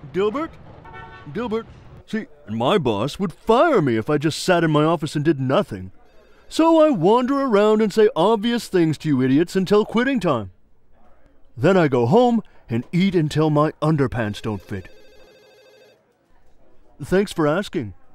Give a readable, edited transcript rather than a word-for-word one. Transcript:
Dilbert? Dilbert? See, my boss would fire me if I just sat in my office and did nothing. So I wander around and say obvious things to you idiots until quitting time. Then I go home and eat until my underpants don't fit. Thanks for asking.